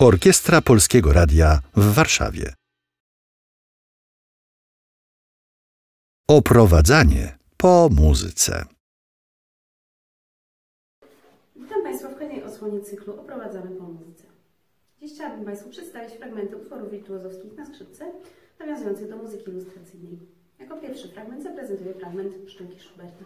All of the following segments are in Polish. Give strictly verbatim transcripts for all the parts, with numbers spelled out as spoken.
Orkiestra Polskiego Radia w Warszawie. Oprowadzanie po muzyce. Witam Państwa w kolejnej odsłonie cyklu Oprowadzamy po muzyce. Dziś chciałabym Państwu przedstawić fragmenty utworów wirtuozowskich na skrzypce nawiązujących do muzyki ilustracyjnej. Jako pierwszy fragment zaprezentuję fragment Pszczółki Schuberta.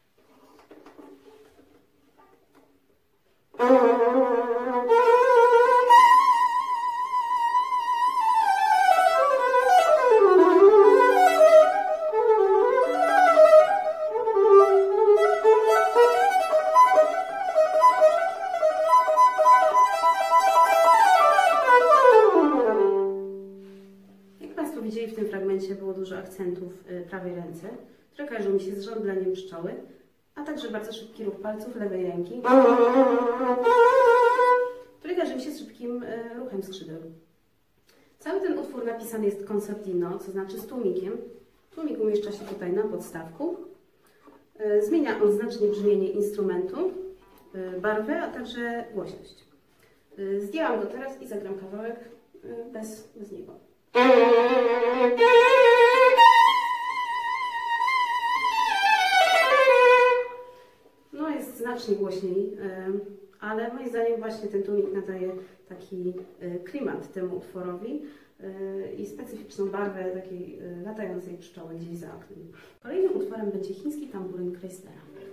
Widzieli, w tym fragmencie było dużo akcentów prawej ręce, które kojarzą mi się z żądleniem pszczoły, a także bardzo szybki ruch palców lewej ręki, który kojarzy mi się z szybkim ruchem skrzydeł. Cały ten utwór napisany jest concertino, co znaczy z tłumikiem. Tłumik umieszcza się tutaj na podstawku. Zmienia on znacznie brzmienie instrumentu, barwę, a także głośność. Zdjęłam go teraz i zagram kawałek bez, bez niego. No jest znacznie głośniej, ale moim zdaniem właśnie ten tłumik nadaje taki klimat temu utworowi i specyficzną barwę takiej latającej pszczoły gdzieś za oknem. Kolejnym utworem będzie chiński tamburyn Kreistera.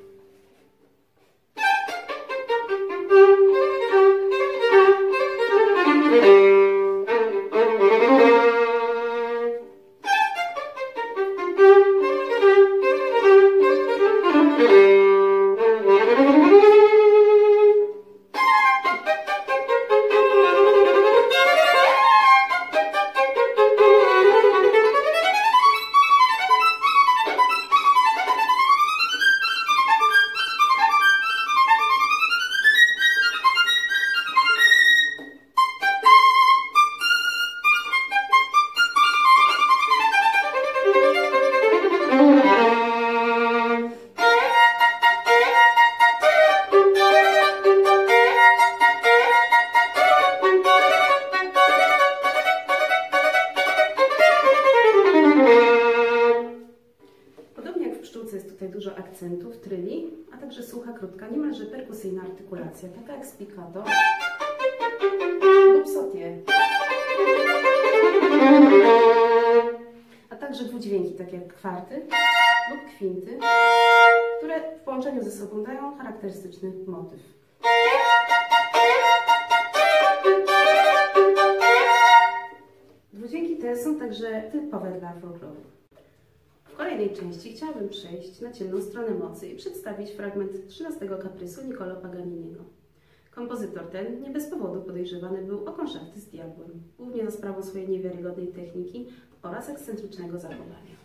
Jest tutaj dużo akcentów, tryli, a także sucha, krótka, niemalże perkusyjna artykulacja, taka jak spiccato lub sauté, a także dwudźwięki, takie jak kwarty lub kwinty, które w połączeniu ze sobą dają charakterystyczny motyw. Dwudźwięki te są także typowe dla folkloru. W kolejnej części chciałabym przejść na ciemną stronę mocy i przedstawić fragment trzynastego kaprysu Niccolò Paganiniego. Kompozytor ten nie bez powodu podejrzewany był o konszachty z diabłem, głównie za sprawą swojej niewiarygodnej techniki oraz ekscentrycznego zachowania.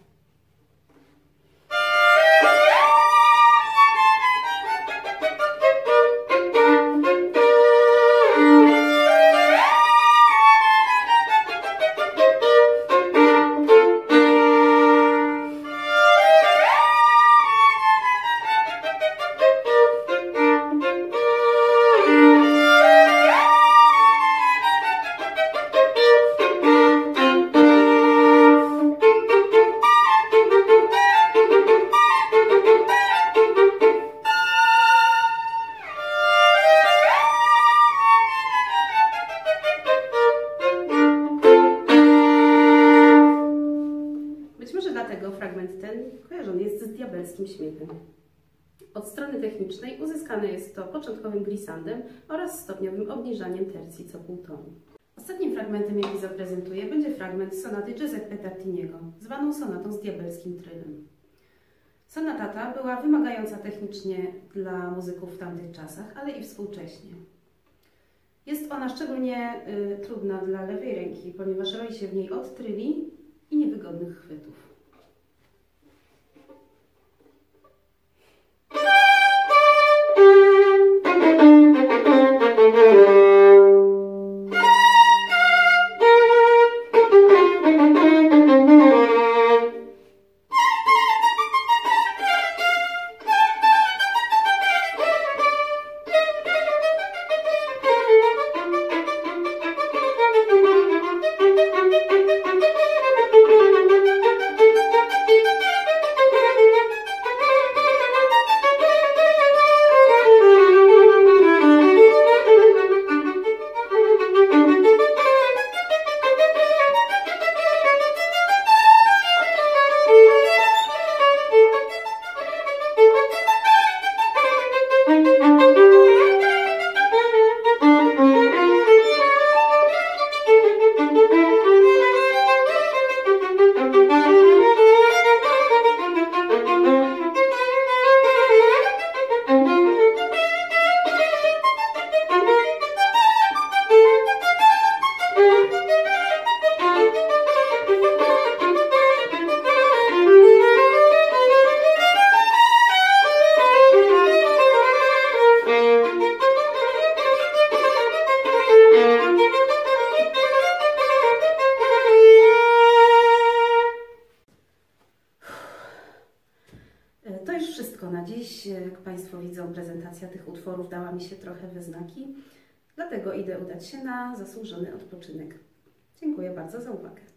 Dlatego fragment ten kojarzony jest z diabelskim śmiechem. Od strony technicznej uzyskane jest to początkowym glissandem oraz stopniowym obniżaniem tercji co półtonu. Ostatnim fragmentem, jaki zaprezentuję, będzie fragment sonaty Giuseppe Tartiniego, zwaną sonatą z diabelskim trylem. Sonata ta była wymagająca technicznie dla muzyków w tamtych czasach, ale i współcześnie. Jest ona szczególnie y, trudna dla lewej ręki, ponieważ roi się w niej od tryli i niewygodnych chwytów. To już wszystko na dziś. Jak Państwo widzą, prezentacja tych utworów dała mi się trochę we znaki, dlatego idę udać się na zasłużony odpoczynek. Dziękuję bardzo za uwagę.